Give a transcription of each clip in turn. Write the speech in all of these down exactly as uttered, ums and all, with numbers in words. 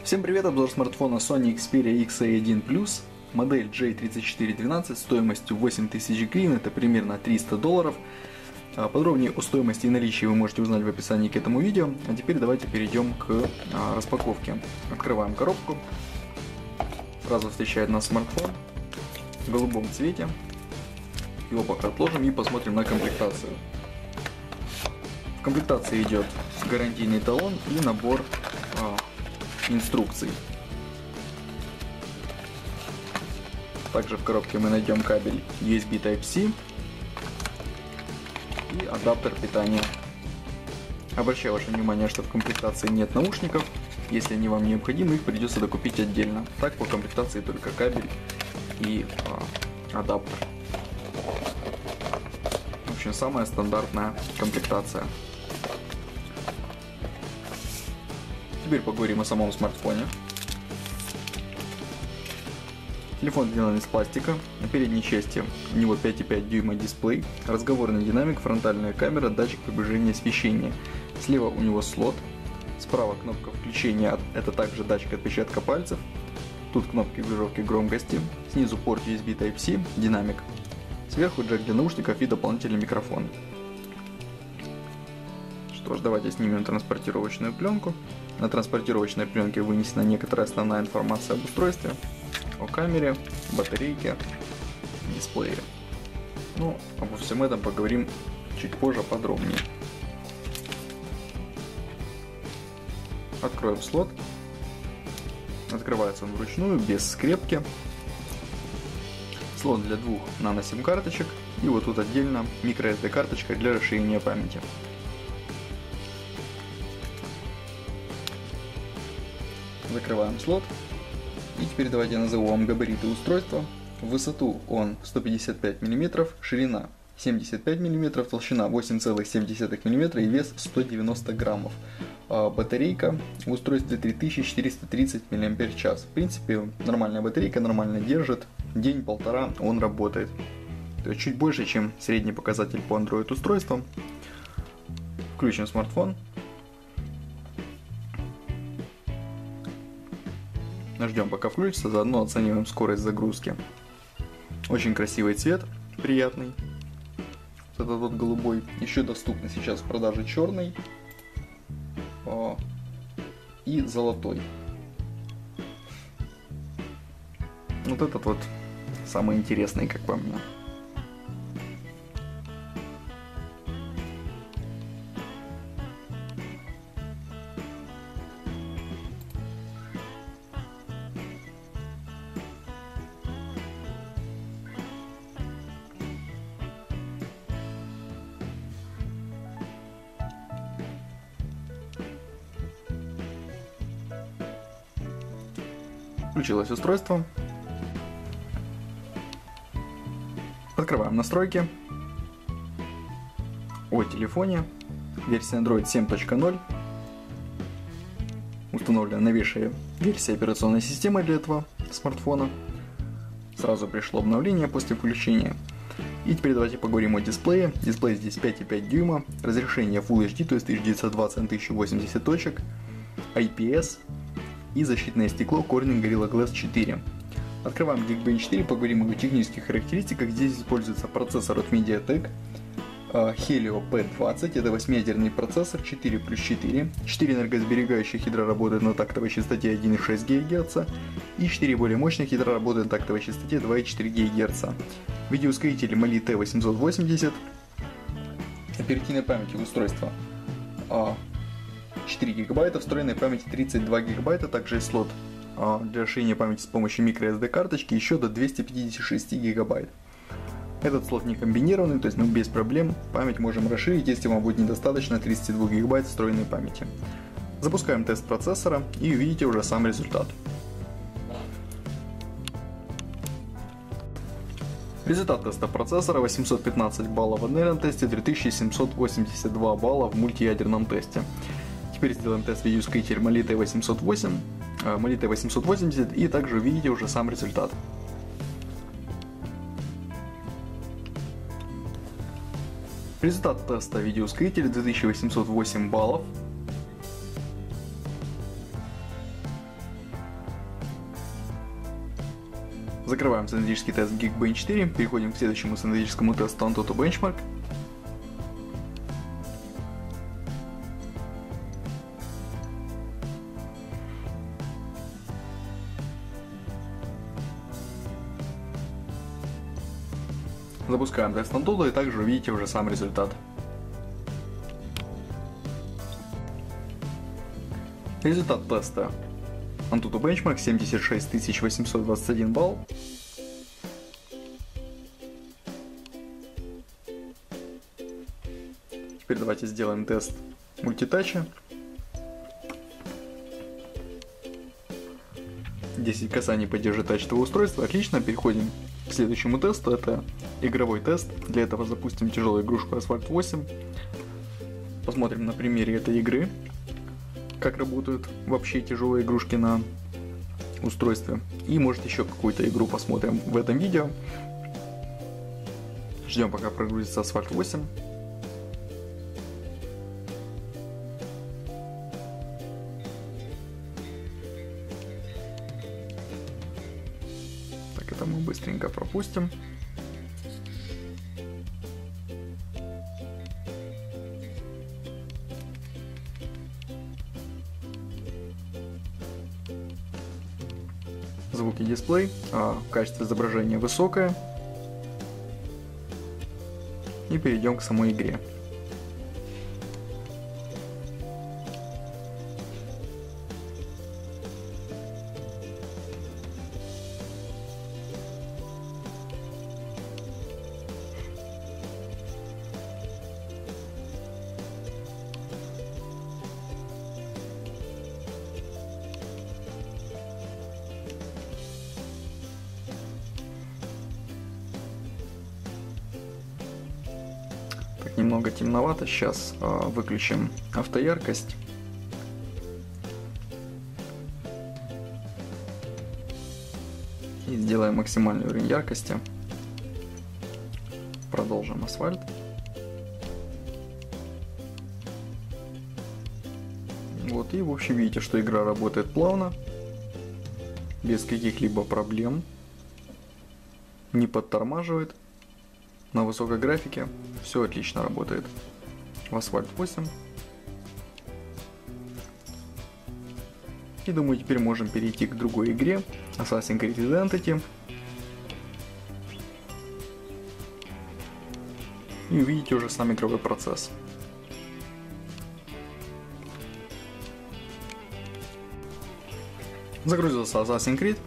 Всем привет, обзор смартфона Sony Xperia икс эй один плюс, модель джей тридцать четыре двенадцать стоимостью восемь тысяч гривен, это примерно триста долларов. Подробнее о стоимости и наличии вы можете узнать в описании к этому видео. А теперь давайте перейдем к распаковке. Открываем коробку. Сразу встречает нас смартфон в голубом цвете. Его пока отложим и посмотрим на комплектацию. В комплектации идет гарантийный талон и набор а, инструкций. Также в коробке мы найдем кабель ю эс би Type-C и адаптер питания. Обращаю ваше внимание, что в комплектации нет наушников. Если они вам необходимы, их придется докупить отдельно. Так по комплектации только кабель и а, адаптер. В общем, самая стандартная комплектация. Теперь поговорим о самом смартфоне. Телефон сделан из пластика. На передней части у него пять и пять дюйма дисплей, разговорный динамик, фронтальная камера, датчик приближения освещения. Слева у него слот. Справа кнопка включения, это также датчик отпечатка пальцев. Тут кнопки регулировки громкости. Снизу порт ю эс би Type-C, динамик. Сверху джек для наушников и дополнительный микрофон. Что ж, давайте снимем транспортировочную пленку. На транспортировочной пленке вынесена некоторая основная информация об устройстве, о камере, батарейке, дисплее. Ну, обо всем этом поговорим чуть позже подробнее. Откроем слот. Открывается он вручную, без скрепки. Слот для двух нано-сим карточек. И вот тут отдельно микро эс ди карточка для расширения памяти. Закрываем слот. И теперь давайте я назову вам габариты устройства. В высоту он сто пятьдесят пять миллиметров, ширина семьдесят пять миллиметров, толщина восемь целых семь десятых миллиметра и вес сто девяносто граммов. А батарейка в устройстве три тысячи четыреста тридцать мАч. В принципе, нормальная батарейка, нормально держит. День-полтора он работает. То есть чуть больше, чем средний показатель по Android устройствам. Включим смартфон. Ждем, пока включится, заодно оцениваем скорость загрузки. Очень красивый цвет, приятный. Вот этот вот голубой. Еще доступны сейчас в продаже черный о, и золотой. Вот этот вот самый интересный, как по мне. Включилось устройство. Открываем настройки. О телефоне. Версия Android семь точка ноль. Установлена новейшая версия операционной системы для этого смартфона. Сразу пришло обновление после включения. И теперь давайте поговорим о дисплее. Дисплей здесь пять и пять дюйма. Разрешение Full эйч ди, то есть тысяча девятьсот двадцать на тысячу восемьдесят точек. ай пи эс. И защитное стекло Corning Gorilla Glass четыре. Открываем Geekbench четыре, поговорим о технических характеристиках. Здесь используется процессор от MediaTek Helio пи двадцать, это восьмиядерный процессор четыре плюс четыре. четыре энергосберегающих ядра работают на тактовой частоте один и шесть гигагерца и четыре более мощных ядра работают на тактовой частоте два и четыре гигагерца. Видеоускоритель Mali T восемьсот восемьдесят. Оперативной памяти устройства четыре гигабайта, встроенной памяти тридцать два гигабайта, также есть слот а, для расширения памяти с помощью микро эс ди карточки еще до двухсот пятидесяти шести гигабайт. Этот слот не комбинированный, то есть мы без проблем память можем расширить, если вам будет недостаточно тридцати двух гигабайт встроенной памяти. Запускаем тест процессора и увидите уже сам результат. Результат теста процессора: восемьсот пятнадцать баллов в однорядном тесте, три тысячи семьсот восемьдесят два балла в мультиядерном тесте. Теперь сделаем тест видеоускоритель Mali T восемьсот восемь, Mali T восемьсот восемьдесят и также увидите уже сам результат. Результат теста видеоускорителя: две тысячи восемьсот восемь баллов. Закрываем синтетический тест Geekbench четыре, переходим к следующему синтетическому тесту Antutu Benchmark. Запускаем тест Antutu и также увидите уже сам результат. Результат теста Antutu Benchmark семьдесят шесть тысяч восемьсот двадцать один балл. Теперь давайте сделаем тест мультитача. десять касаний по держи тачного устройства. Отлично, переходим к следующему тесту. Это игровой тест. Для этого запустим тяжелую игрушку Asphalt восемь. Посмотрим на примере этой игры, как работают вообще тяжелые игрушки на устройстве. И может еще какую-то игру посмотрим в этом видео. Ждем, пока прогрузится Asphalt восемь. Так, это мы быстренько пропустим. Звук и дисплей, а качество изображения высокое. И перейдем к самой игре. Немного темновато, сейчас э, выключим автояркость. И сделаем максимальный уровень яркости. Продолжим асфальт. Вот, и в общем видите, что игра работает плавно, без каких-либо проблем, не подтормаживает. На высокой графике все отлично работает. В Asphalt восемь. И думаю, теперь можем перейти к другой игре, Assassin's Creed Identity. И увидите уже сам игровой процесс. Загрузился Assassin's Creed.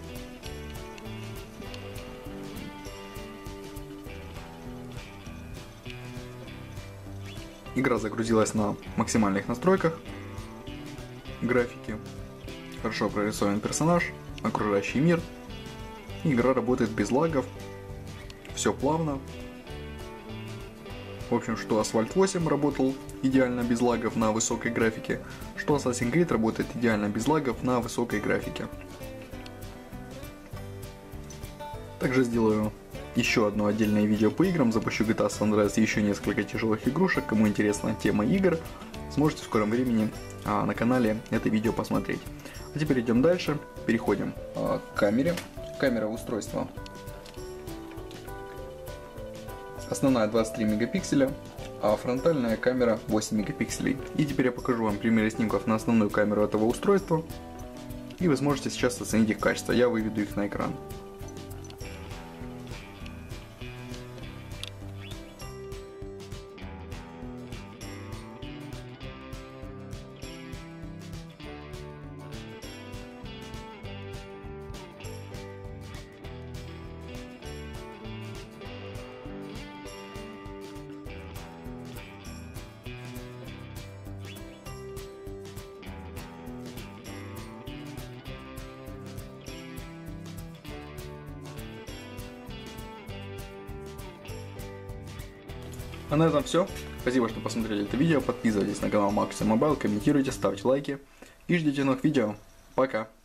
Игра загрузилась на максимальных настройках графики, хорошо прорисован персонаж, окружающий мир. Игра работает без лагов, все плавно. В общем, что Asphalt восемь работал идеально без лагов на высокой графике, что Assassin's Creed работает идеально без лагов на высокой графике. Также сделаю еще одно отдельное видео по играм, запущу джи ти эй San Andreas и еще несколько тяжелых игрушек. Кому интересна тема игр, сможете в скором времени а, на канале это видео посмотреть. А теперь идем дальше, переходим а, к камере. Камера устройства. Основная двадцать три мегапикселя, а фронтальная камера восемь мегапикселей. И теперь я покажу вам примеры снимков на основную камеру этого устройства. И вы сможете сейчас оценить их качество. Я выведу их на экран. А на этом все. Спасибо, что посмотрели это видео. Подписывайтесь на канал Maxi Mobile, комментируйте, ставьте лайки и ждите новых видео. Пока!